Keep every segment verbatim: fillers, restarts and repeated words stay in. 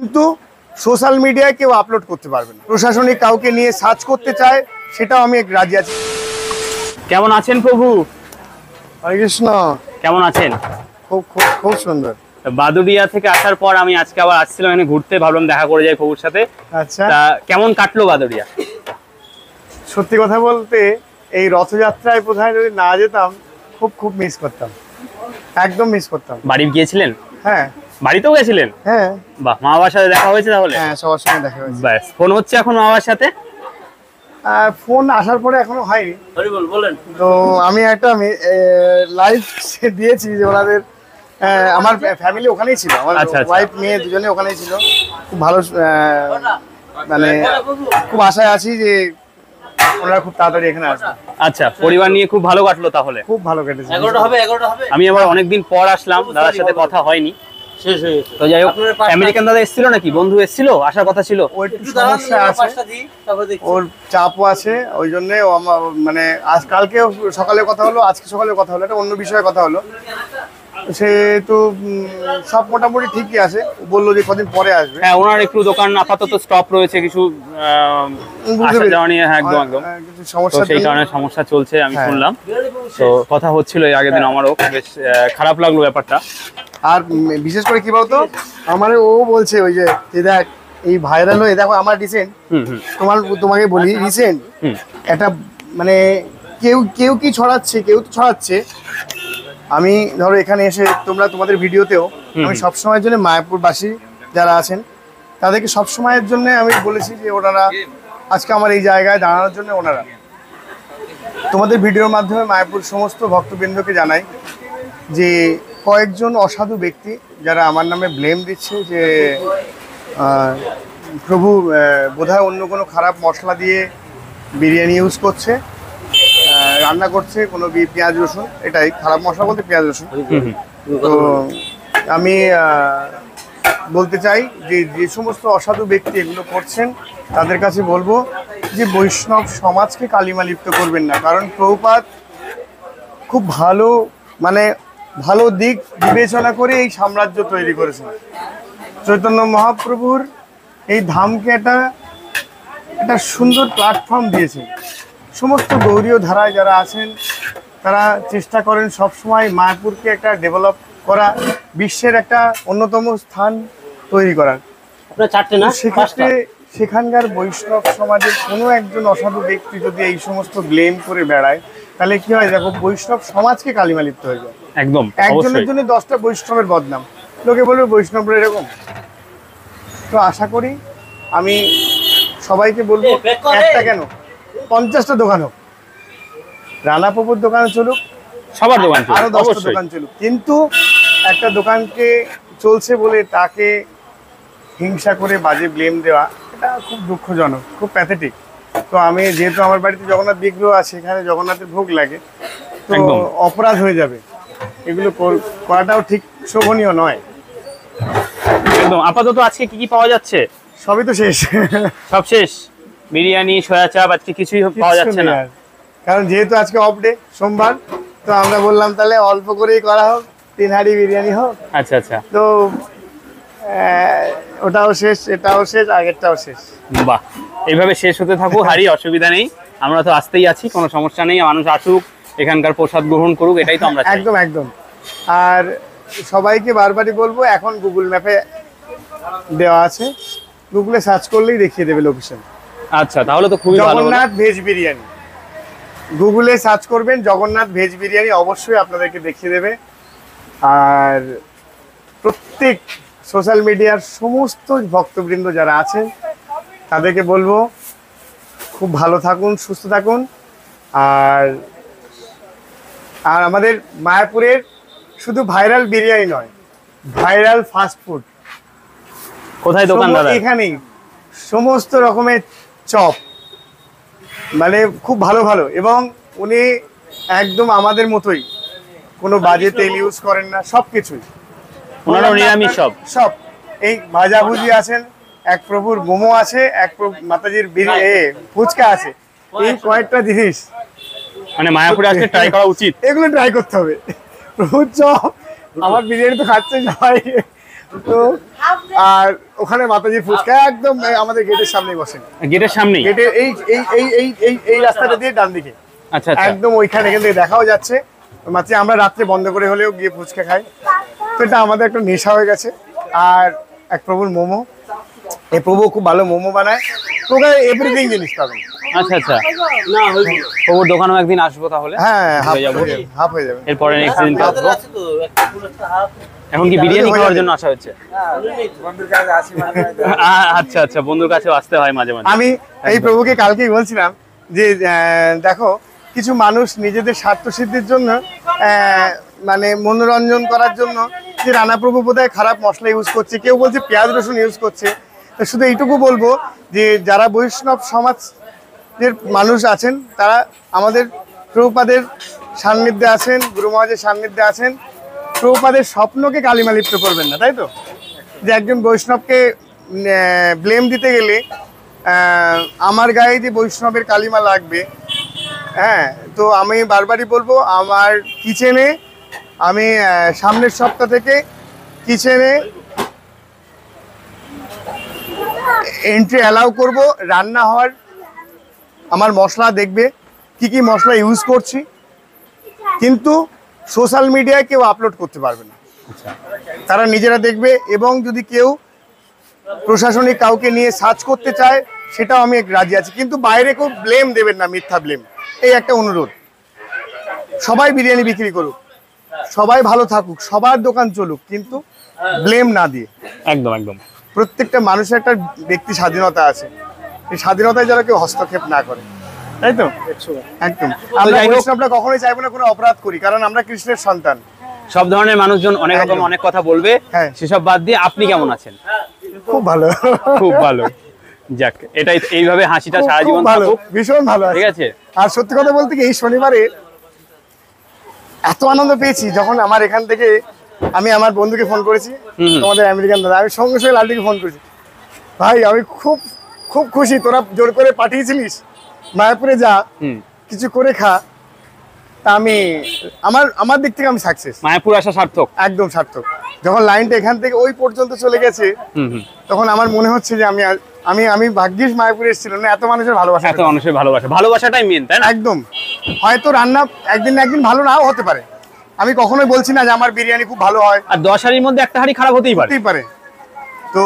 কিন্তু সোশ্যাল মিডিয়ায় কেউ আপলোড করতে পারবে না। প্রশাসনিক কাউকে নিয়ে সার্চ করতে চায়, সেটাও আমি রাজি আছি। কেমন আছেন প্রভু? হরে কৃষ্ণ। কেমন আছেন? খুব খুব খুব সুন্দর। বাদুড়িয়া থেকে আসার পর আমি আজকে আবার আসছিলাম এখানে ঘুরতে, ভাবলাম দেখা করে যাই প্রভুর সাথে। আচ্ছা, তা কেমন কাটলো বাদুড়িয়া? সত্যি কথা বলতে এই রথযাত্রায় কোথায় যদি না যেতাম খুব খুব মিস করতাম, একদম মিস করতাম। বাড়ি গিয়েছিলেন? হ্যাঁ, বাড়িতেও গেছিলেন? হ্যাঁ। বাহ, মা বাবার সাথে দেখা হয়েছে তাহলে? হ্যাঁ, সবার সঙ্গে দেখা হয়েছে। ব্যাস, ফোন হচ্ছে এখন মা বাবার সাথে? ফোন আসার পরে এখনো হয়নি। বলেন। তো আমি একটা আমি লাইভ দিয়েছি যে ওনাদের, আমার ফ্যামিলি ওখানেই ছিল, আমার ওয়াইফ মেয়ে দুজনে ওখানেই ছিল। খুব ভালো, মানে খুব আশায় আছি যে ওনারা খুব তাড়াতাড়ি এখানে আসবে। আচ্ছা, পরিবার নিয়ে খুব ভালো কাটলো তাহলে? খুব ভালো কেটেছে। এগারোটা হবে, এগারোটা হবে। আমি আবার অনেকদিন পর আসলাম, দাদার সাথে কথা হয়নি। শেষ হয়ে গেছে। তো যাই হোক, আমেরিকান দাদা এসেছিল নাকি? বন্ধু এসেছিল, আসার কথা ছিল। ওর একটু সমস্যা আছে, ওর চাপও আছে, ওই জন্য মানে আজ কালকে সকালে কথা হলো, আজকে সকালে কথা হলো, একটা অন্য বিষয়ে কথা হলো। সে তো সব মোটামুটি ঠিকই আছে, বললো যে কদিন পরে আসবে। হ্যাঁ, ওনার একটু দোকান আপাতত স্টপ রয়েছে, কিছু আসা যাওয়া নিয়ে। হ্যাঁ, একদম একদম সমস্যা, সেই কারণে সমস্যা চলছে আমি শুনলাম। তো কথা হচ্ছিল এই আগের দিন, আমারও বেশ খারাপ লাগলো ব্যাপারটা। আর বিশেষ করে কি বলতো, আমার ও বলছে ওই যে দেখ এই ভাইরাল হয়ে দেখো আমার রিসেন্ট, তোমার তোমাকে বলি রিসেন্ট একটা মানে কেউ কেউ কি ছড়াচ্ছে, কেউ তো ছড়াচ্ছে। আমি ধরো এখানে এসে তোমরা তোমাদের ভিডিওতেও আমি সবসময়ের জন্য মায়াপুরবাসী যারা আছেন তাদেরকে সবসময়ের জন্য আমি বলেছি যে ওনারা আজকে আমার এই জায়গায় দাঁড়ানোর জন্য ওনারা, তোমাদের ভিডিওর মাধ্যমে মায়াপুর সমস্ত ভক্তবৃন্দকে জানাই যে কয়েকজন অসাধু ব্যক্তি যারা আমার নামে ব্লেম দিচ্ছে যে প্রভু বোধহয় অন্য কোনো খারাপ মশলা দিয়ে বিরিয়ানি ইউজ করছে, রান্না করছে কোনো পেঁয়াজ রসুন, এটাই খারাপ মশলা বলতে পেঁয়াজ রসুন। তো আমি বলতে চাই যে যে সমস্ত অসাধু ব্যক্তি এগুলো করছেন তাদের কাছে বলবো যে বৈষ্ণব সমাজকে কালিমা লিপ্ত করবেন না, কারণ প্রভুপাদ খুব ভালো মানে ভালো দিক বিবেচনা করে এই সাম্রাজ্য তৈরি করেছেন। চৈতন্য মহাপ্রভুর এই ধামকে একটা একটা সুন্দর প্ল্যাটফর্ম দিয়েছে। সমস্ত গৌরীয় ধারায় যারা আছেন তারা চেষ্টা করেন সবসময় মায়াপুরকে একটা ডেভেলপ করা, বিশ্বের একটা অন্যতম স্থান তৈরি করার। সেক্ষেত্রে সেখানকার বৈষ্ণব সমাজের কোনো একজন অসাধু ব্যক্তি যদি এই সমস্ত ব্লেম করে বেড়ায় তাহলে কি হয়, দেখো বৈষ্ণব সমাজকে কালিমা লিপ্ত হয়ে যায়। একদম, একজনের জন্য দশটা বৈষ্ণবের বদনাম, লোকে বলবে বৈষ্ণবরা এরকম। তো আশা করি আমি সবাইকে বলবো একটা কেন পঞ্চাশটা দোকান হোক, রানা প্রভুর দোকান চলুক, সবার দোকান আরো দশটা দোকান চলুক, কিন্তু একটা দোকানকে চলছে বলে তাকে হিংসা করে বাজে ব্লেম দেওয়া, এটা খুব দুঃখজনক, খুব প্যাথেটিক। তো আমি যেহেতু আমার বাড়িতে জগন্নাথ বিগ্রহ আছে, এখানে জগন্নাথের ভোগ লাগে, তো অপরাধ হয়ে যাবে, এগুলো করাটাও ঠিক শোভনীয় নয়। একদম। আপাতত আজকে কি কি পাওয়া যাচ্ছে? সবই তো শেষ, সব শেষ। বিরিয়ানি, সয়া চাপ, আজকে কিছুই পাওয়া যাচ্ছে না, কারণ যেহেতু আজকে অফ ডে সোমবার। তো আমরা বললাম তাহলে অল্প করেই করা হোক, তিন হাঁড়ি বিরিয়ানি হোক। আচ্ছা আচ্ছা। তো ওটাও শেষ, এটাও শেষ, আগেরটাও শেষ। বাহ, এইভাবে শেষ হতে থাকুক, হারি অসুবিধা নেই, আমরা তো আসতেই আছি, কোনো সমস্যা নেই। মানুষ আসুক, এখানকার প্রসাদ গ্রহণ করুক, এটাই তো আমরা চাই। একদম একদম। আর সবাইকে বারবারই বলবো, এখন গুগল ম্যাপে দেওয়া আছে, গুগলে সার্চ করলেই দেখিয়ে দেবে লোকেশন। আচ্ছা, তাহলে তো খুবই ভালো। জগন্নাথ ভেজ বিরিয়ানি গুগলে সার্চ করবেন, জগন্নাথ ভেজ বিরিয়ানি অবশ্যই আপনাদেরকে দেখিয়ে দেবে। আর প্রত্যেক সোশ্যাল মিডিয়ার সমস্ত ভক্তবৃন্দ যারা আছেন তাদেরকে বলবো খুব ভালো থাকুন, সুস্থ থাকুন। আর আর আমাদের মায়াপুরের শুধু ভাইরাল বিরিয়ানি নয়, ভাইরাল ফাস্ট ফুড কোথায় দোকান দাদা? এখানেই সমস্ত রকমের চপ, মানে খুব ভালো ভালো, এবং উনি একদম আমাদের মতোই কোনো বাজে তেল ইউজ করেন না, সব কিছুই ওনারও নিরামিষ সব সব। এই ভাজাভুজি আছেন, এক প্রভুর মোমো আছে, এক মাতাজির ফুচকা আছে, এই কয়েকটা জিনিস মানে মায়াপুরে আসলে ট্রাই করা উচিত, এগুলো ট্রাই করতে হবে। প্রভুর চপ, আমার বিরিয়ানি তো খাচ্ছে সবাই, তো আর ওখানে মাতাজির ফুচকা একদম আমাদের গেটের সামনেই বসেন। গেটের সামনেই? গেটের এই এই এই এই এই এই রাস্তাটা দিয়ে ডান দিকে। আচ্ছা আচ্ছা, একদম ওইখানে এখান থেকে দেখাও যাচ্ছে। মাত্র আমরা রাত্রে বন্ধ করে হলেও গিয়ে ফুচকা খাই। তো এটা আমাদের একটা নেশা হয়ে গেছে। আর এক প্রভুর মোমো, এই প্রভু খুব ভালো মোমো বানায়, তোকে এভরিথিং জিনিস পাবেন। আচ্ছা আচ্ছা, না প্রভুর দোকানেও একদিন আসবো তাহলে। হ্যাঁ, হাফ যাবো, হাফ হয়ে যাবে। এরপরে নেক্সট দিন আসবো। এখন কি বিরিয়ানি খাওয়ার জন্য আসা হচ্ছে? আচ্ছা আচ্ছা, বন্ধুর কাছেও আসতে হয় মাঝে মাঝে। আমি এই প্রভুকে কালকেই বলছিলাম যে দেখো, কিছু মানুষ নিজেদের স্বার্থ সিদ্ধির জন্য মানে মনোরঞ্জন করার জন্য যে রানা প্রভু বোধহয় খারাপ মশলা ইউজ করছে, কেউ বলছে পেঁয়াজ রসুন ইউজ করছে। শুধু এইটুকু বলবো যে যারা বৈষ্ণব সমাজের মানুষ আছেন তারা আমাদের প্রভুপাদের সান্নিধ্যে আছেন, গুরু মহারাজের সান্নিধ্যে আছেন, প্রভুপাদের স্বপ্নকে কালিমা লিপ্ত করবেন না, তাই তো? যে একজন বৈষ্ণবকে ব্লেম দিতে গেলে আমার গায়ে যে বৈষ্ণবের কালিমা লাগবে, হ্যাঁ, তো আমি বারবারই বলবো আমার কিচেনে, আমি সামনের সপ্তাহ থেকে কিচেনে এন্ট্রি অ্যালাউ করব। রান্না হওয়ার আমার মশলা দেখবে, কি কি মশলা ইউজ করছি, কিন্তু সোশ্যাল মিডিয়ায় কেউ আপলোড করতে পারবে না, তারা নিজেরা দেখবে। এবং যদি কেউ প্রশাসনিক কাউকে নিয়ে সার্চ করতে চায় সেটাও আমি রাজি আছি, কিন্তু বাইরে কেউ ব্লেম দেবেন না, মিথ্যা ব্লেম। এই একটা অনুরোধ, সবাই বিরিয়ানি বিক্রি করুক, সবাই ভালো থাকুক, সবার দোকান চলুক, কিন্তু ব্লেম না দিয়ে। একদম একদম, প্রত্যেকটা মানুষের একটা ব্যক্তি স্বাধীনতা আছে, এই স্বাধীনতায় যারা কেউ হস্তক্ষেপ না করে, তাই তো? একদম। আমরা বৈষ্ণবরা কখনোই চাইবো না কোনো অপরাধ করি, কারণ আমরা কৃষ্ণের সন্তান। সব ধরনের মানুষজন অনেক রকম অনেক কথা বলবে, সেসব বাদ দিয়ে আপনি কেমন আছেন? খুব ভালো, খুব ভালো। যাক, এটাই, এইভাবে হাসিটা সারা জীবন থাকুক। ভীষণ ভালো, ঠিক আছে। আর সত্যি কথা বলতে কি, এই শনিবারে এত আনন্দ পেয়েছি যখন আমার এখান থেকে আমি আমার বন্ধুকে ফোন করেছি, তোমাদের আমেরিকান দাদা, আমি সঙ্গে সঙ্গে লালটিকে ফোন করেছি, ভাই আমি খুব খুব খুশি, তোরা জোর করে পাঠিয়েছিলিস মায়াপুরে, যা কিছু করে খা। তা আমি আমার আমার দিক থেকে আমি সাকসেস, মায়াপুর আসা সার্থক, একদম সার্থক। যখন লাইনটা এখান থেকে ওই পর্যন্ত চলে গেছে, তখন আমার মনে হচ্ছে যে আমি আমি আমি ভাগ্যিস মায়াপুরে এসেছিলাম না, এত মানুষের ভালোবাসা, এত মানুষের ভালোবাসা, ভালোবাসাটাই মেন, তাই না? একদম। হয়তো রান্না একদিন না একদিন ভালো নাও হতে পারে, আমি কখনোই বলছি না যে আমার বিরিয়ানি খুব ভালো হয়, আর দশ হাঁড়ির মধ্যে একটা হাঁড়ি খারাপ হতেই পারে, হতেই পারে। তো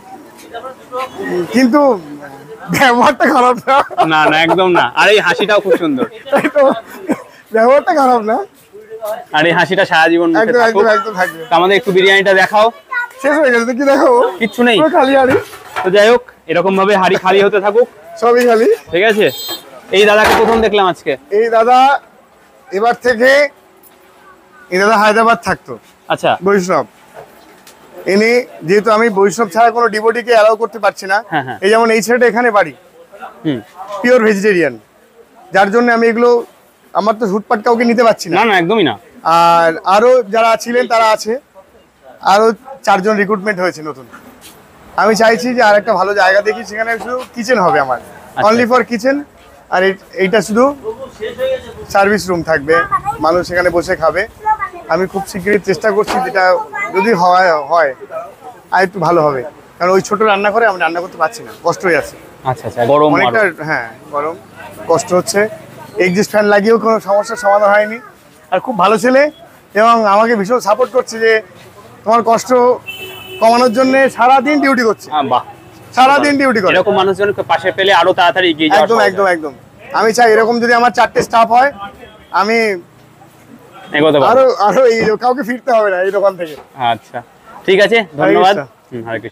কিন্তু ব্যবহারটা খারাপ না, না না একদম না। আর এই হাসিটাও খুব সুন্দর, তাই তো? ব্যবহারটা খারাপ না, আর এই হাসিটা সারা জীবন মুখে থাকুক। আমাদের একটু বিরিয়ানিটা দেখাও। শেষ হয়ে গেছে, কি দেখাবো? কিচ্ছু নেই, খালি হাঁড়ি। তো যাই হোক, এরকম ভাবে হাঁড়ি খালি হতে থাকুক, সবই খালি, ঠিক আছে। এই দাদাকে প্রথম দেখলাম আজকে। এই দাদা এবার থেকে, এই দাদা হায়দ্রাবাদ থাকতো, আচ্ছা, বৈষ্ণব। ইনি যেহেতু আমি বৈষ্ণব ছাড়া কোনো ডিভোটিকে অ্যালাউ করতে পারছি না, এই যেমন এই ছেলেটা এখানে বাড়ি, পিওর ভেজিটেরিয়ান, যার জন্য আমি এগুলো, আমার তো হুটপাট কাউকে নিতে পারছি না, না একদমই না। আর আরো যারা ছিলেন তারা আছে, আরো চারজন রিক্রুটমেন্ট হয়েছে নতুন। আমি চাইছি যে আর একটা ভালো জায়গা দেখি, সেখানে শুধু কিচেন হবে আমার, অনলি ফর কিচেন। আর এইটা শুধু সার্ভিস রুম থাকবে, মানুষ সেখানে বসে খাবে। আমি খুব শীঘ্রই চেষ্টা করছি, যেটা যদি হয় হয় আর একটু ভালো হবে, কারণ ওই ছোট রান্না করে আমি রান্না করতে পারছি না, কষ্ট হয়ে যাচ্ছে। আচ্ছা আচ্ছা, গরম অনেকটা, হ্যাঁ গরম, কষ্ট হচ্ছে। এক্সিস্ট ফ্যান লাগিয়েও কোনো সমস্যার সমাধান হয়নি। আর খুব ভালো ছেলে, এবং আমাকে ভীষণ সাপোর্ট করছে যে তোমার কষ্ট কমানোর জন্য সারাদিন ডিউটি করছে। বাহ, সারাদিন ডিউটি করে। এরকম মানুষজনকে পাশে পেলে আরো তাড়াতাড়ি এগিয়ে যাওয়া। একদম একদম একদম। আমি চাই এরকম যদি আমার চারটে স্টাফ হয়, আমি আরো আরো এই কাউকে ফিরতে হবে না এই দোকান থেকে। আচ্ছা, ঠিক আছে, ধন্যবাদ। হরে কৃষ্ণ।